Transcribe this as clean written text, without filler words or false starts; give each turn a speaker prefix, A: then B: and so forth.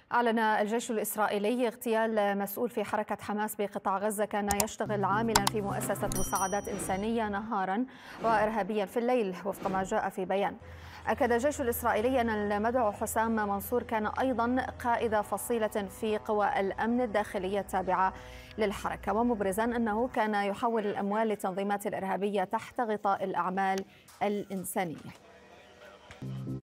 A: أعلن الجيش الإسرائيلي اغتيال مسؤول في حركة حماس بقطاع غزة كان يشتغل عاملا في مؤسسة مساعدات إنسانية نهارا وإرهابيا في الليل، وفق ما جاء في بيان. أكد الجيش الإسرائيلي أن المدعو حسام منصور كان أيضا قائد فصيلة في قوى الأمن الداخلية التابعة للحركة، ومبرزا أنه كان يحول الأموال للتنظيمات الإرهابية تحت غطاء الأعمال الإنسانية.